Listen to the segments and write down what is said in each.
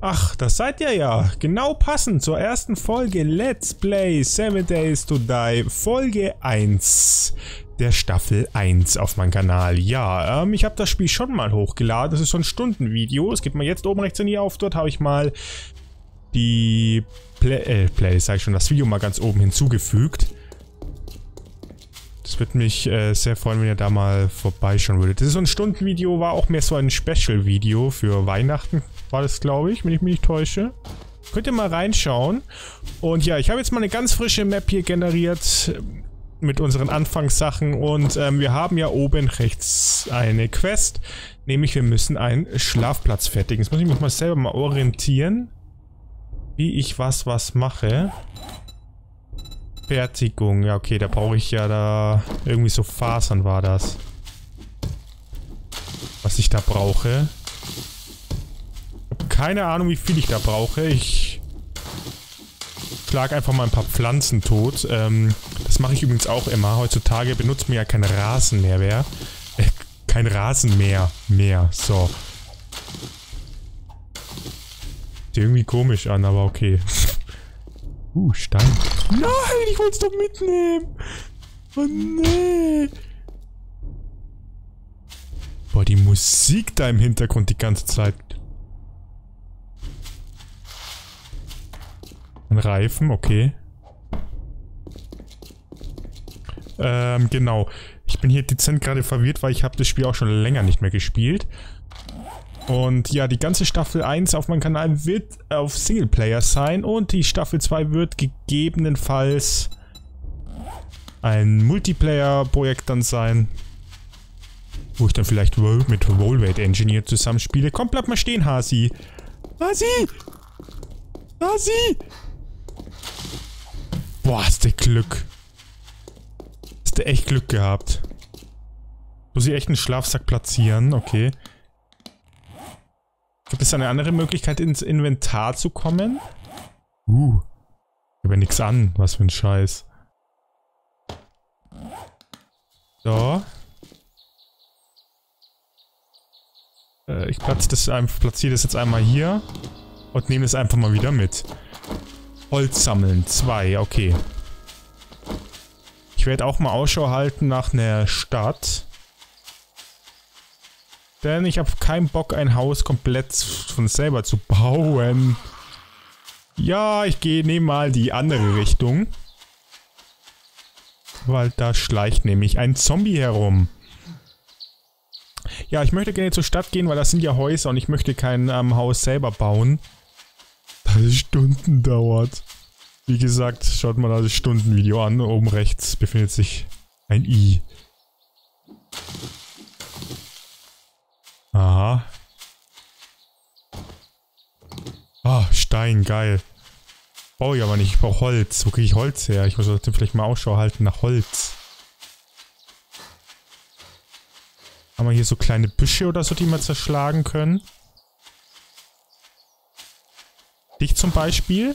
Ach, das seid ihr ja. Genau passend zur ersten Folge Let's Play 7 Days to Die, Folge 1 der Staffel 1 auf meinem Kanal. Ja, ich habe das Spiel schon mal hochgeladen. Das ist so ein Stundenvideo. Es gibt mal jetzt oben rechts in die auf. Dort habe ich mal die das Video mal ganz oben hinzugefügt. Das würde mich sehr freuen, wenn ihr da mal vorbeischauen würdet. Das ist so ein Stundenvideo, war auch mehr so ein Special-Video für Weihnachten, war das, glaube ich, wenn ich mich nicht täusche. Könnt ihr mal reinschauen. Und ja, ich habe jetzt mal eine ganz frische Map hier generiert mit unseren Anfangssachen. Und wir haben ja oben rechts eine Quest, nämlich wir müssen einen Schlafplatz fertigen. Jetzt muss ich mich mal selber mal orientieren, wie ich was mache. Fertigung, ja okay, da brauche ich ja da irgendwie so Fasern war das. Was ich da brauche. Ich habe keine Ahnung, wie viel ich da brauche. Ich schlage einfach mal ein paar Pflanzen tot. Das mache ich übrigens auch immer. Heutzutage benutzt man ja kein Rasen mehr. Kein Rasen mehr. So. Sieht irgendwie komisch an, aber okay. Stein. Nein, ich wollte es doch mitnehmen. Oh nee. Boah, die Musik da im Hintergrund die ganze Zeit. Ein Reifen, okay. Genau. Ich bin hier dezent gerade verwirrt, weil ich habe das Spiel auch schon länger nicht mehr gespielt. Und ja, die ganze Staffel 1 auf meinem Kanal wird auf Singleplayer sein und die Staffel 2 wird gegebenenfalls ein Multiplayer-Projekt dann sein, wo ich dann vielleicht mit Rollweight Engineer zusammenspiele. Komm, bleib mal stehen, Hasi! Hasi! Hasi! Boah, hast du Glück. Hast du echt Glück gehabt. Muss ich echt einen Schlafsack platzieren? Okay. Gibt es eine andere Möglichkeit, ins Inventar zu kommen? Ich habe ja nichts an. Was für ein Scheiß. So. Ich platziere das jetzt einmal hier. Und nehme das einfach mal wieder mit. Holz sammeln. 2, okay. Ich werde auch mal Ausschau halten nach einer Stadt. Denn ich habe keinen Bock, ein Haus komplett von selber zu bauen. Ja, ich nehme mal die andere Richtung. Weil da schleicht nämlich ein Zombie herum. Ja, ich möchte gerne zur Stadt gehen, weil das sind ja Häuser und ich möchte kein Haus selber bauen. Das Stunden dauert. Wie gesagt, schaut mal das Stundenvideo an. Oben rechts befindet sich ein I. Aha. Stein, geil. Baue ich aber nicht, ich brauche Holz. Wo kriege ich Holz her? Ich muss vielleicht mal Ausschau halten nach Holz. Haben wir hier so kleine Büsche oder so, die wir zerschlagen können? Dich zum Beispiel?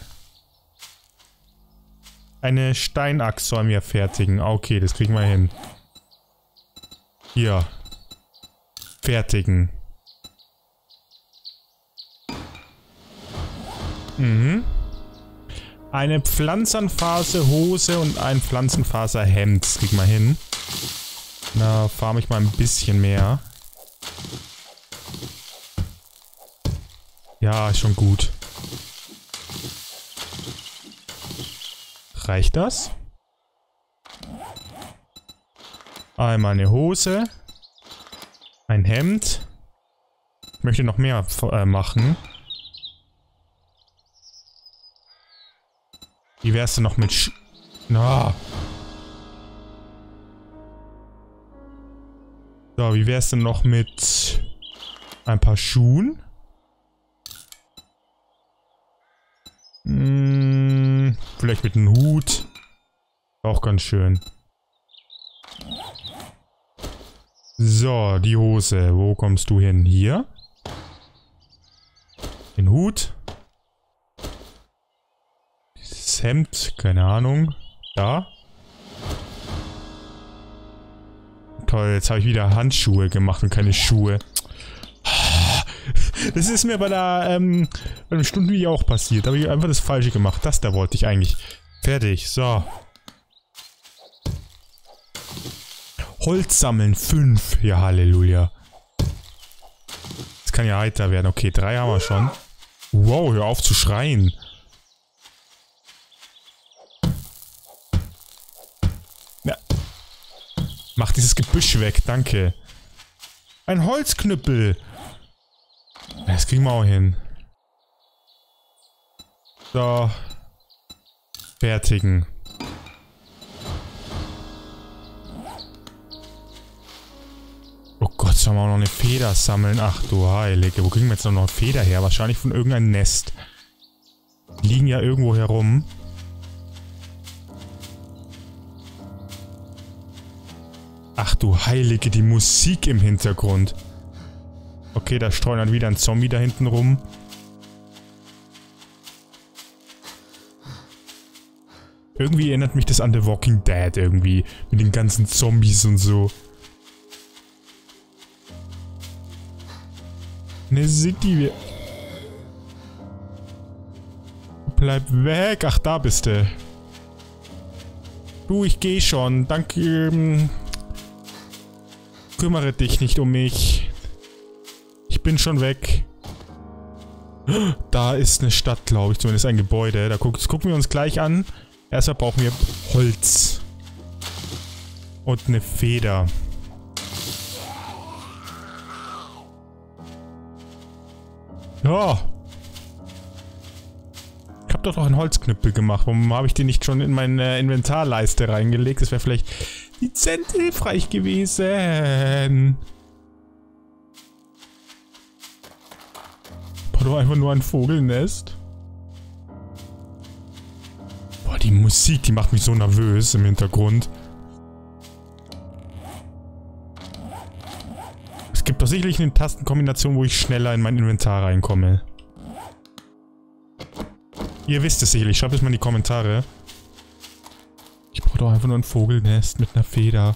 Eine Steinachs sollen wir fertigen. Okay, das kriegen wir hin. Hier. Fertigen. Eine Pflanzenfaserhose und ein Pflanzenfaserhemd. Das kriegen wir hin. Na, farme ich mal ein bisschen mehr. Ja, ist schon gut. Reicht das? Einmal eine Hose. Ein Hemd. Ich möchte noch mehr machen. Wie wär's denn noch mit So, wie wär's denn noch mit ein paar Schuhen? Vielleicht mit einem Hut. Auch ganz schön. So, die Hose. Wo kommst du hin? Hier. Den Hut. Dieses Hemd. Keine Ahnung. Da. Toll, jetzt habe ich wieder Handschuhe gemacht und keine Schuhe. Das ist mir bei einem Stundenvideo auch passiert. Da habe ich einfach das Falsche gemacht. Das da wollte ich eigentlich. Fertig, so. Holz sammeln, 5. Ja, Halleluja. Das kann ja heiter werden. Okay, 3 haben wir schon. Wow, hör auf zu schreien. Ja. Mach dieses Gebüsch weg, danke. Ein Holzknüppel. Das kriegen wir auch hin. So. Fertigen. Oh Gott, sollen wir auch noch eine Feder sammeln? Ach du Heilige, wo kriegen wir jetzt noch eine Feder her? Wahrscheinlich von irgendeinem Nest. Die liegen ja irgendwo herum. Ach du Heilige, die Musik im Hintergrund. Okay, da streuen dann wieder ein Zombie da hinten rum. Irgendwie erinnert mich das an The Walking Dead irgendwie. Mit den ganzen Zombies und so. Ne City. Bleib weg. Ach, da bist du. Du, ich geh schon. Danke. Kümmere dich nicht um mich. Ich bin schon weg. Da ist eine Stadt, glaube ich. Zumindest ein Gebäude. Das gucken wir uns gleich an. Erstmal brauchen wir Holz. Und eine Feder. Ja. Ich habe doch noch einen Holzknüppel gemacht. Warum habe ich den nicht schon in meine Inventarleiste reingelegt? Das wäre vielleicht dezent hilfreich gewesen. Boah, doch einfach nur ein Vogelnest. Boah, die Musik, die macht mich so nervös im Hintergrund. Es gibt doch sicherlich eine Tastenkombination, wo ich schneller in mein Inventar reinkomme. Ihr wisst es sicherlich, schreibt es mal in die Kommentare. Ich brauche doch einfach nur ein Vogelnest mit einer Feder.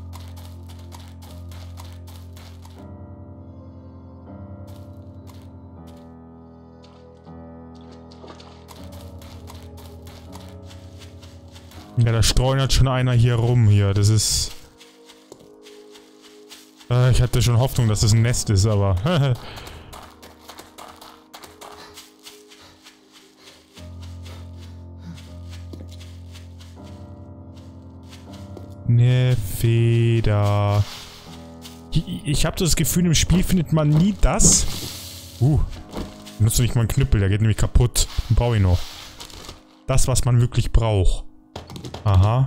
Ja, da streunert schon einer hier rum hier. Das ist... ich hatte schon Hoffnung, dass es ein Nest ist, aber... Ne Feder. Ich habe das Gefühl, im Spiel findet man nie das. Benutze nicht mal einen Knüppel, der geht nämlich kaputt. Den brauche ich noch. Das, was man wirklich braucht. Aha.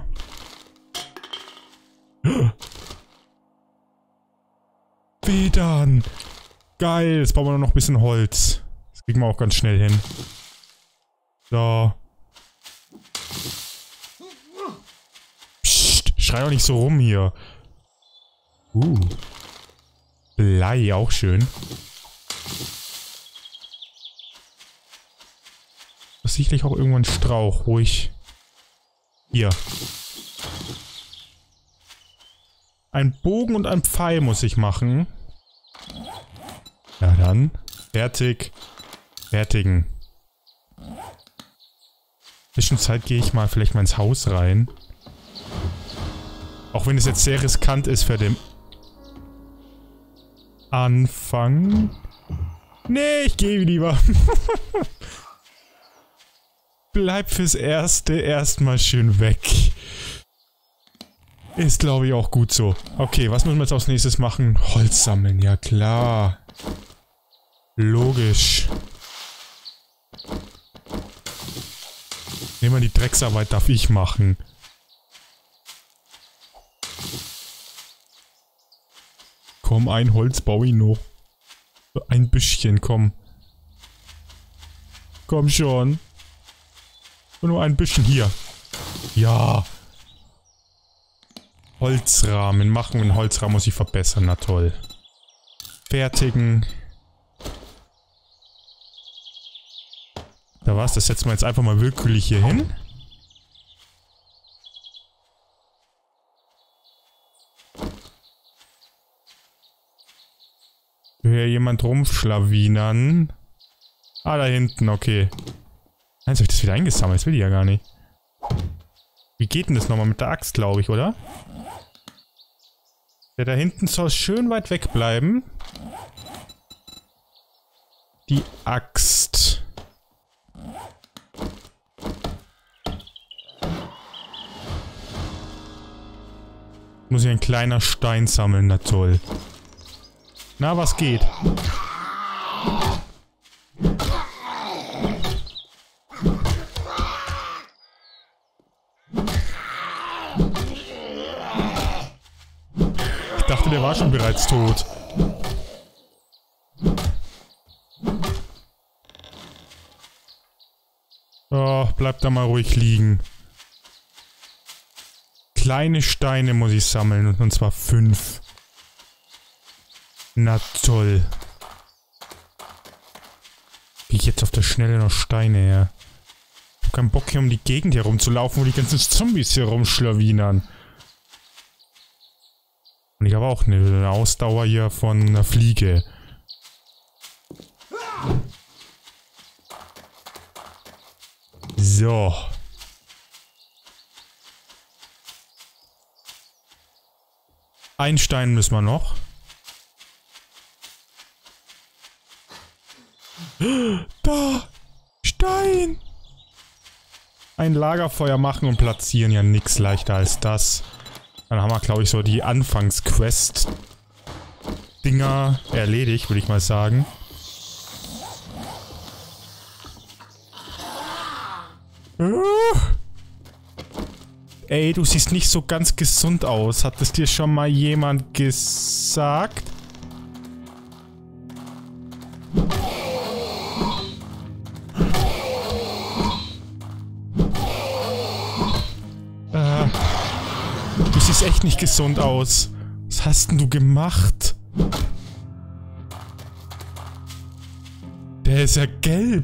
Federn. Geil, jetzt brauchen wir noch ein bisschen Holz. Das kriegen wir auch ganz schnell hin. So. Psst, schrei doch nicht so rum hier. Blei, auch schön. Das sicherlich auch irgendwann Strauch, ruhig. Hier. Ein Bogen und ein Pfeil muss ich machen. Ja dann. Fertig. Fertigen. Zwischenzeit gehe ich mal vielleicht mal ins Haus rein. Auch wenn es jetzt sehr riskant ist für den Anfang. Nee, ich gehe lieber. Bleib fürs Erste erstmal schön weg. Ist, glaube ich, auch gut so. Okay, was müssen wir jetzt als nächstes machen? Holz sammeln, ja klar. Logisch. Nehmen wir die Drecksarbeit, darf ich machen. Komm, ein Holz baue ich noch. Ein Büschchen, komm. Komm schon. Nur ein bisschen hier. Ja. Holzrahmen. Machen wir einen Holzrahmen, muss ich verbessern. Na toll. Fertigen. Da war's. Das setzen wir jetzt einfach mal willkürlich hier hin. hier jemand rumschlawinern. Ah, da hinten, okay. Nein, soll ich das wieder eingesammelt? Das will ich ja gar nicht. Wie geht denn das nochmal mit der Axt, glaube ich, oder? Der da hinten soll schön weit weg bleiben. Die Axt. Muss ich ein kleiner Stein sammeln, na toll. Na, was geht? Ich dachte, der war schon bereits tot. Oh, bleib da mal ruhig liegen. Kleine Steine muss ich sammeln, und zwar 5. Na toll. Wie ich jetzt auf der Schnelle noch Steine her? Ich hab keinen Bock hier um die Gegend herumzulaufen, wo die ganzen Zombies hier rumschlawinern. Und ich habe auch eine Ausdauer hier von einer Fliege. So. Ein Stein müssen wir noch. Da! Stein! Ein Lagerfeuer machen und platzieren, ja nix leichter als das. Dann haben wir, glaube ich, so die Anfangs-Quest-Dinger erledigt, würde ich mal sagen. Ey, du siehst nicht so ganz gesund aus. Hat es dir schon mal jemand gesagt? Du siehst echt nicht gesund aus. Was hast denn du gemacht? Der ist ja gelb.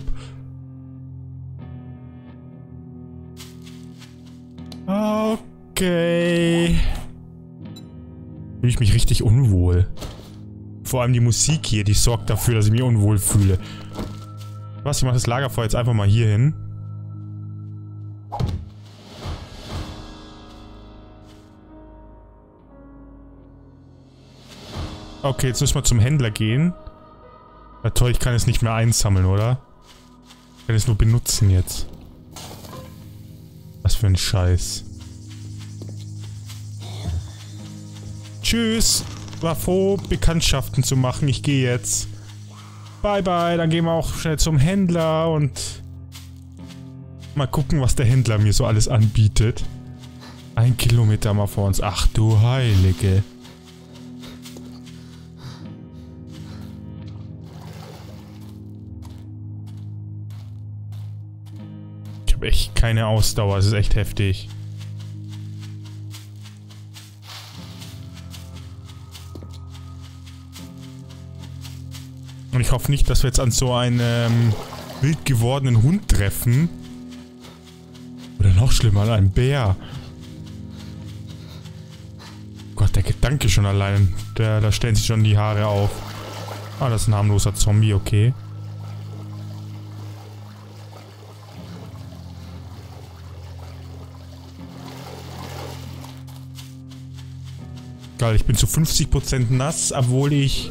Okay. Fühle ich mich richtig unwohl. Vor allem die Musik hier, die sorgt dafür, dass ich mich unwohl fühle. Was? Ich mache das Lagerfeuer jetzt einfach mal hier hin. Okay, jetzt müssen wir zum Händler gehen. Na toll, ich kann es nicht mehr einsammeln, oder? Ich kann es nur benutzen jetzt. Was für ein Scheiß. Tschüss. War froh, Bekanntschaften zu machen. Ich gehe jetzt. Bye bye. Dann gehen wir auch schnell zum Händler und mal gucken, was der Händler mir so alles anbietet. 1 Kilometer mal vor uns. Ach du Heilige. Ich habe echt keine Ausdauer. Das ist echt heftig. Und ich hoffe nicht, dass wir jetzt an so einen wild gewordenen Hund treffen. Oder noch schlimmer, an einen Bär. Gott, der Gedanke schon allein. Da stellen sich schon die Haare auf. Ah, das ist ein harmloser Zombie, okay. Geil, ich bin zu 50% nass, obwohl ich...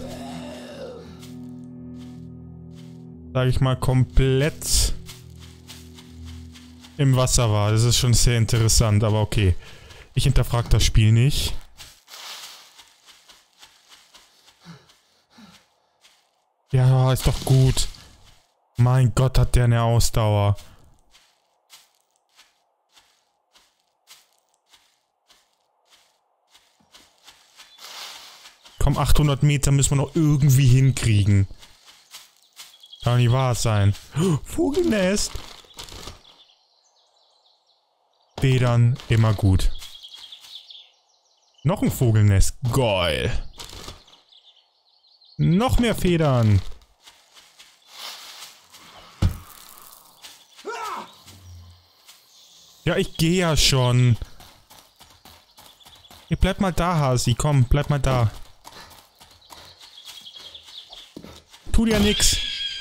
sag ich mal, komplett im Wasser war. Das ist schon sehr interessant, aber okay. Ich hinterfrage das Spiel nicht. Ja, ist doch gut. Mein Gott, hat der eine Ausdauer. Komm, 800 Meter müssen wir noch irgendwie hinkriegen. Kann nicht wahr sein. Vogelnest. Federn, immer gut. Noch ein Vogelnest. Geil. Noch mehr Federn. Ja, ich gehe ja schon. Hey, bleib mal da, Hasi. Komm, bleib mal da. Tut ja nix.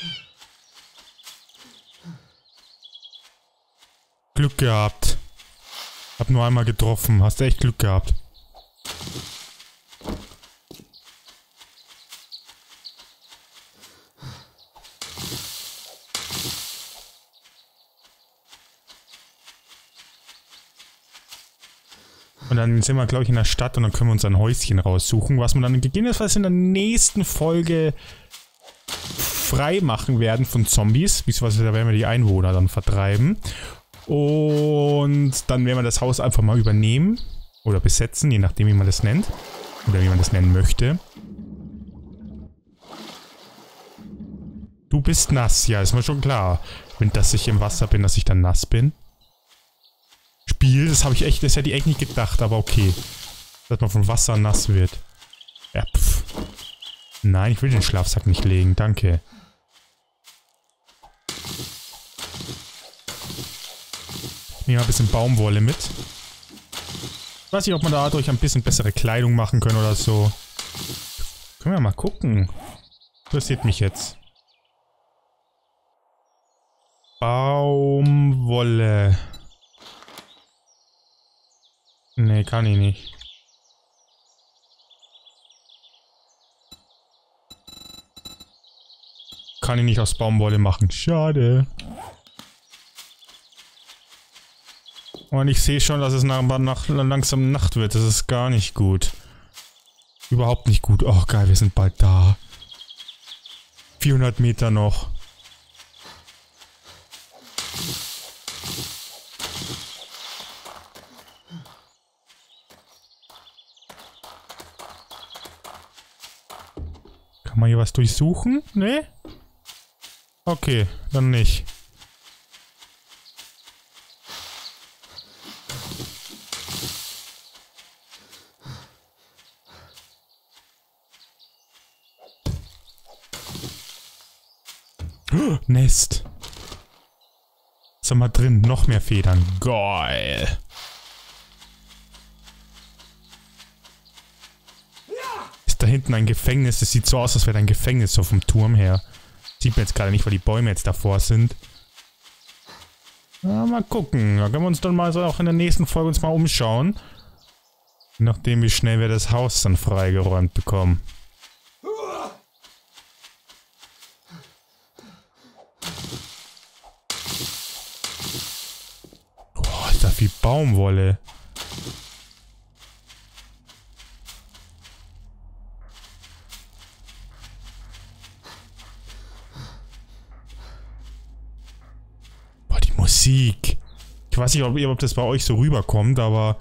Glück gehabt. Hab nur einmal getroffen. Hast du echt Glück gehabt. Und dann sind wir, glaube ich, in der Stadt und dann können wir uns ein Häuschen raussuchen, was wir dann gegebenenfalls in der nächsten Folge frei machen werden von Zombies. Beziehungsweise da werden wir die Einwohner dann vertreiben. Und dann werden wir das Haus einfach mal übernehmen. Oder besetzen, je nachdem, wie man das nennt. Oder wie man das nennen möchte. Du bist nass, ja, ist mir schon klar. Wenn ich im Wasser bin, dass ich dann nass bin. Spiel, das hätte ich echt nicht gedacht, aber okay. Dass man von Wasser nass wird. Ja, pff. Nein, ich will den Schlafsack nicht legen, danke. Ich nehme mal ein bisschen Baumwolle mit. Ich weiß nicht, ob man dadurch ein bisschen bessere Kleidung machen können oder so. Können wir mal gucken. Interessiert mich jetzt. Baumwolle. Nee, kann ich nicht. Kann ich nicht aus Baumwolle machen. Schade. Und ich sehe schon, dass es langsam Nacht wird. Das ist gar nicht gut. Überhaupt nicht gut. Oh geil, wir sind bald da. 400 Meter noch. Kann man hier was durchsuchen? Nee? Okay, dann nicht. Nest. Was haben wir drin? Noch mehr Federn. Geil. Ist da hinten ein Gefängnis? Das sieht so aus, als wäre ein Gefängnis so vom Turm her. Sieht man jetzt gerade nicht, weil die Bäume jetzt davor sind. Ja, mal gucken. Da können wir uns dann mal so auch in der nächsten Folge uns mal umschauen. Je nachdem, wie schnell wir das Haus dann freigeräumt bekommen. Boah, ist da viel Baumwolle. Musik. Ich weiß nicht, ob das bei euch so rüberkommt, aber...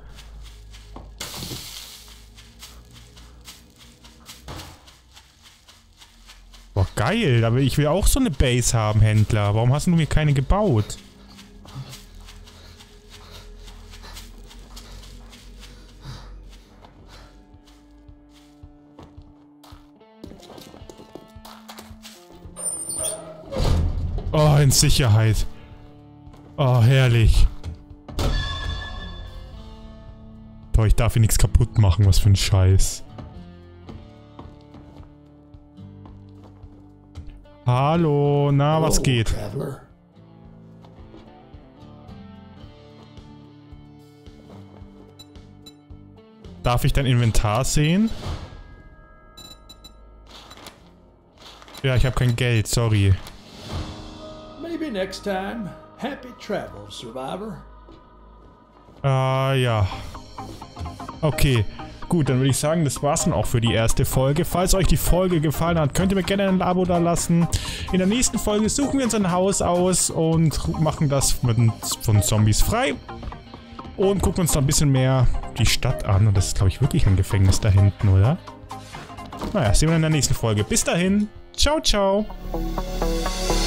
Boah, geil. Aber ich will auch so eine Base haben, Händler. Warum hast du mir keine gebaut? Oh, in Sicherheit. Oh, herrlich. Boah, ich darf hier nichts kaputt machen. Was für ein Scheiß. Hallo, na, was geht? Darf ich dein Inventar sehen? Ja, ich habe kein Geld, sorry. Maybe next time. Happy travels, Survivor. Ja. Okay. Gut, dann würde ich sagen, das war's dann auch für die erste Folge. Falls euch die Folge gefallen hat, könnt ihr mir gerne ein Abo da lassen. In der nächsten Folge suchen wir uns ein Haus aus und machen das von Zombies frei. Und gucken uns da ein bisschen mehr die Stadt an. Und das ist, glaube ich, wirklich ein Gefängnis da hinten, oder? Naja, sehen wir in der nächsten Folge. Bis dahin. Ciao, ciao.